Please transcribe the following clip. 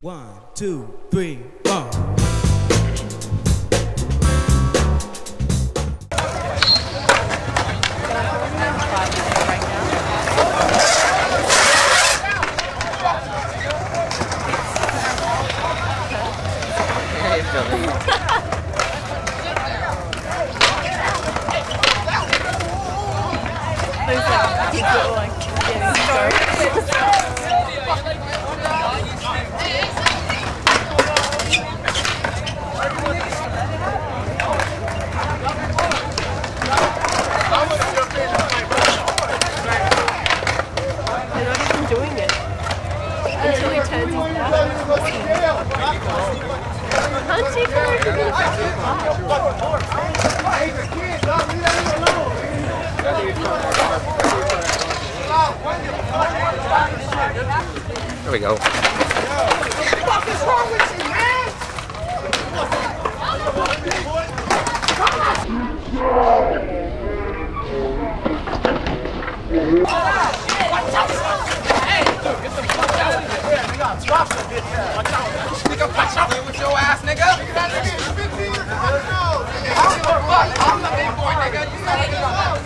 1, 2, 3, 4. There we go. What the fuck is wrong with you, man? Hey, dude, get the fuck out of here. Yeah, nigga, drop that bitch. Watch out. Nigga, watch out with your ass, nigga. Nigga, that nigga is 15 years old. I'm the big boy, nigga. You know what it is.